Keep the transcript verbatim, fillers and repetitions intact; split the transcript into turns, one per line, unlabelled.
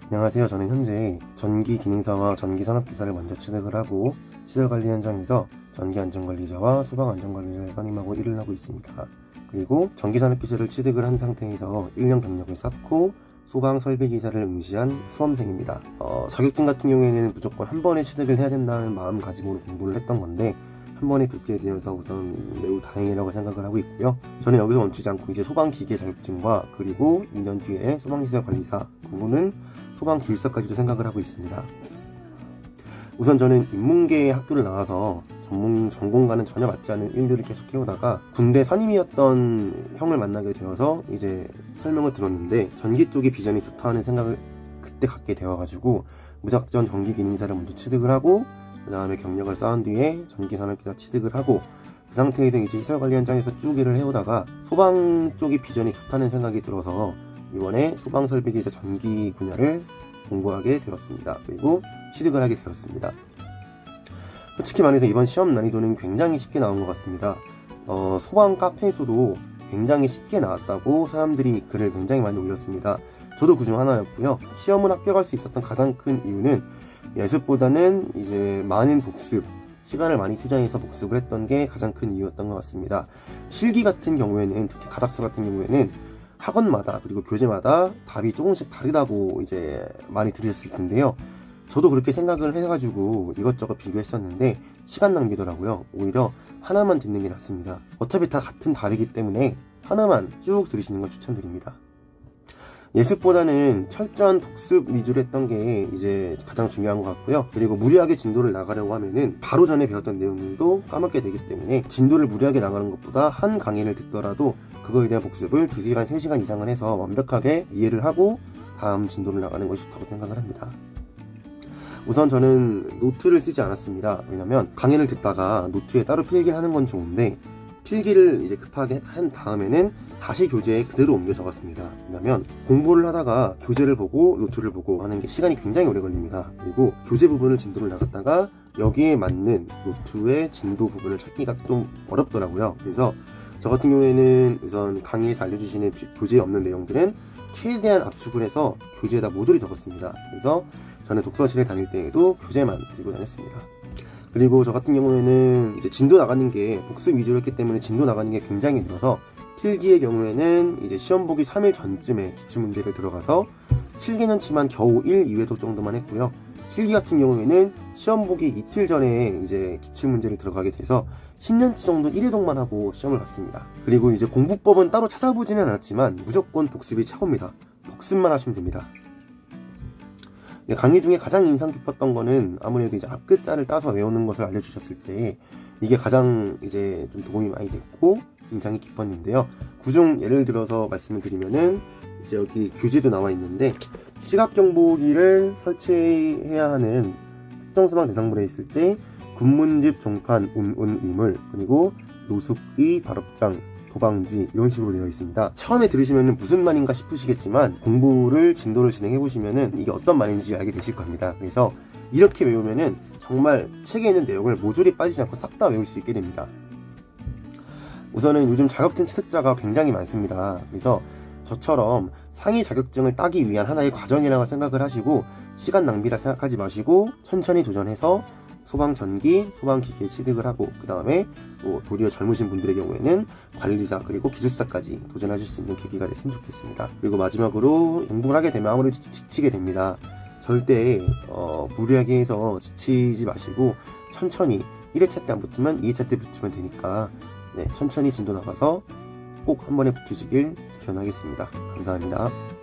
안녕하세요. 저는 현재 전기기능사와 전기산업기사를 먼저 취득을 하고 시설관리 현장에서 전기안전관리자와 소방안전관리자를 선임하고 일을 하고 있습니다. 그리고 전기산업기사를 취득을 한 상태에서 일 년 경력을 쌓고 소방설비기사를 응시한 수험생입니다. 어, 자격증 같은 경우에는 무조건 한 번에 취득을 해야 된다는 마음가짐으로 공부를 했던 건데 한 번에 붙게 되어서 우선 매우 다행이라고 생각을 하고 있고요. 저는 여기서 멈추지 않고 이제 소방기계 자격증과 그리고 이 년 뒤에 소방시설관리사 부분은 소방기술사까지도 생각을 하고 있습니다. 우선 저는 인문계 학교를 나와서 전문 전공과는 전혀 맞지 않는 일들을 계속 해오다가 군대 선임이었던 형을 만나게 되어서 이제 설명을 들었는데 전기 쪽이 비전이 좋다는 생각을 그때 갖게 되어가지고 무작정 전기기능사를 먼저 취득을 하고 그 다음에 경력을 쌓은 뒤에 전기산업기사 취득을 하고 그 상태에서 이제 시설관리 현장에서 쭉 일을 해오다가 소방 쪽이 비전이 좋다는 생각이 들어서 이번에 소방설비기사 전기 분야를 공부하게 되었습니다. 그리고 취득을 하게 되었습니다. 솔직히 말해서 이번 시험 난이도는 굉장히 쉽게 나온 것 같습니다. 어, 소방 카페에서도 굉장히 쉽게 나왔다고 사람들이 글을 굉장히 많이 올렸습니다. 저도 그중 하나였고요. 시험을 합격할 수 있었던 가장 큰 이유는 예습보다는 이제 많은 복습, 시간을 많이 투자해서 복습을 했던 게 가장 큰 이유였던 것 같습니다. 실기 같은 경우에는, 특히 가닥수 같은 경우에는 학원마다 그리고 교재마다 답이 조금씩 다르다고 이제 많이 들으셨을 텐데요. 저도 그렇게 생각을 해가지고 이것저것 비교했었는데 시간 낭비더라고요. 오히려 하나만 듣는 게 낫습니다. 어차피 다 같은 답이기 때문에 하나만 쭉 들으시는 걸 추천드립니다. 예습보다는 철저한 복습 위주로 했던 게 이제 가장 중요한 것 같고요. 그리고 무리하게 진도를 나가려고 하면은 바로 전에 배웠던 내용들도 까먹게 되기 때문에 진도를 무리하게 나가는 것보다 한 강의를 듣더라도 그거에 대한 복습을 두 시간, 세 시간 이상을 해서 완벽하게 이해를 하고 다음 진도를 나가는 것이 좋다고 생각을 합니다. 우선 저는 노트를 쓰지 않았습니다. 왜냐면 강의를 듣다가 노트에 따로 필기를 하는 건 좋은데 필기를 이제 급하게 한 다음에는 다시 교재에 그대로 옮겨 적었습니다. 왜냐면 공부를 하다가 교재를 보고 노트를 보고 하는 게 시간이 굉장히 오래 걸립니다. 그리고 교재 부분을 진도를 나갔다가 여기에 맞는 노트의 진도 부분을 찾기가 좀 어렵더라고요. 그래서 저 같은 경우에는 우선 강의에서 알려주시는 교재에 없는 내용들은 최대한 압축을 해서 교재에다 모조리 적었습니다. 그래서 저는 독서실에 다닐 때에도 교재만 들고 다녔습니다. 그리고 저 같은 경우에는 이제 진도 나가는 게 복습 위주로 했기 때문에 진도 나가는 게 굉장히 늘어서 필기의 경우에는 이제 시험 보기 삼 일 전쯤에 기출문제를 들어가서 칠 개년치만 겨우 일, 이 회도 정도만 했고요. 실기 같은 경우에는 시험 보기 이틀 전에 이제 기출문제를 들어가게 돼서 십 년치 정도 일 회독만 하고 시험을 봤습니다. 그리고 이제 공부법은 따로 찾아보지는 않았지만 무조건 복습이 최고입니다. 복습만 하시면 됩니다. 강의 중에 가장 인상 깊었던 거는 아무래도 이제 앞글자를 따서 외우는 것을 알려주셨을 때 이게 가장 이제 좀 도움이 많이 됐고 인상이 깊었는데요. 그중 예를 들어서 말씀을 드리면은 이제 여기 교재도 나와 있는데 시각경보기를 설치해야 하는 특정소방 대상물에 있을 때 군문집, 종판, 운운, 위물, 그리고 노숙의, 발업장, 도방지 이런 식으로 되어 있습니다. 처음에 들으시면 무슨 말인가 싶으시겠지만 공부를 진도를 진행해 보시면은 이게 어떤 말인지 알게 되실 겁니다. 그래서 이렇게 외우면은 정말 책에 있는 내용을 모조리 빠지지 않고 싹 다 외울 수 있게 됩니다. 우선은 요즘 자격증 취득자가 굉장히 많습니다. 그래서 저처럼 상위 자격증을 따기 위한 하나의 과정이라고 생각을 하시고 시간 낭비라 생각하지 마시고 천천히 도전해서 소방전기, 소방기계 취득을 하고 그 다음에 또 도리어 젊으신 분들의 경우에는 관리사 그리고 기술사까지 도전하실 수 있는 계기가 됐으면 좋겠습니다. 그리고 마지막으로 공부를 하게 되면 아무래도 지치게 됩니다. 절대 어, 무리하게 해서 지치지 마시고 천천히 일 회차 때 안 붙으면 이 회차 때 붙으면 되니까 네, 천천히 진도 나가서 꼭 한 번에 붙으시길 기원하겠습니다. 감사합니다.